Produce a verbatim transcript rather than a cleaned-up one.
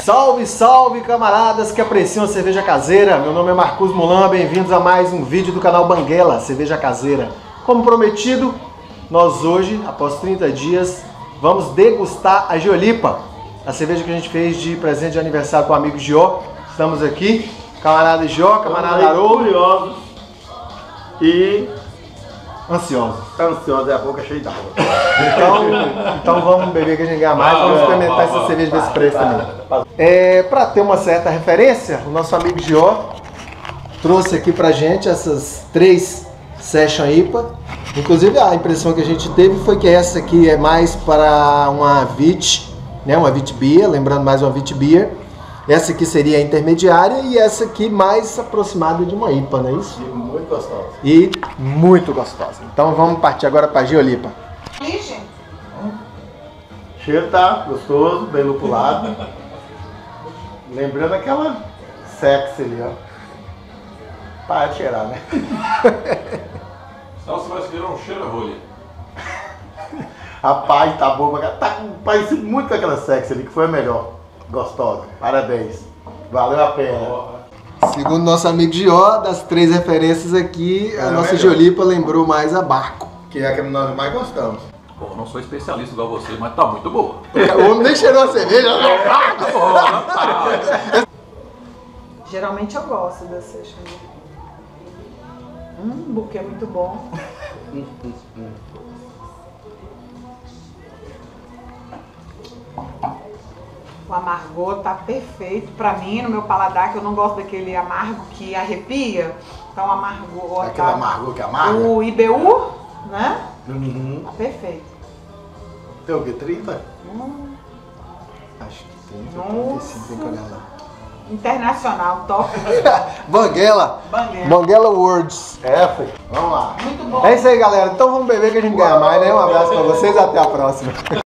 Salve, salve, camaradas que apreciam a cerveja caseira. Meu nome é Marcos Mulan, bem-vindos a mais um vídeo do canal Banguela, cerveja caseira. Como prometido, nós hoje, após trinta dias, vamos degustar a Geolipa, a cerveja que a gente fez de presente de aniversário com o amigo Gió. Estamos aqui, camarada Gió, camarada Haroldo. Curiosos e Ansiosos. ansiosos, é a boca cheia d'água. Então, então vamos beber que a gente ganha mais, vamos Vai, experimentar vai, essa vai, cerveja vai, desse preço vai, também. vai. É, para ter uma certa referência, o nosso amigo Gió trouxe aqui pra gente essas três Session I P A. Inclusive a impressão que a gente teve foi que essa aqui é mais para uma Wit, né, uma Wit Beer, lembrando mais uma Wit Beer. Essa aqui seria a intermediária e essa aqui mais aproximada de uma I P A, não é isso? E muito gostoso. E muito gostosa. Então vamos partir agora para a Geolipa. O cheiro tá gostoso, bem lupulado. Lembrando aquela sexy ali, ó. Para de cheirar, né? Senão você vai virar um cheiro a rolha. Rapaz, tá boa pra cá. Tá parecido muito com aquela sexy ali, que foi a melhor. Gostosa. Parabéns. Valeu a pena. Segundo nosso amigo Gió, das três referências aqui, a É, nossa melhor. Geolipa lembrou mais a Barco. Que é a que nós mais gostamos. Bom, não sou especialista igual você, mas tá muito boa. O homem nem cheirou a cerveja. Tá bom, não tá. Geralmente eu gosto da Session. Hum, o buquê é muito bom. O amargor tá perfeito pra mim, no meu paladar, que eu não gosto daquele amargo que arrepia. Então o amargor Aquele tá... amargor que amarga. O I B U, né? Uhum. Tá perfeito. Tem o quê? trinta? Hum, Acho que tem, Nossa. trinta e cinco, tem que olhar lá. internacional, top. Banguela. Banguela. Banguela Words. É, foi. Vamos lá. Muito bom. É isso aí, galera. Então vamos beber que a gente ganha mais, né? Um abraço pra vocês e até a próxima.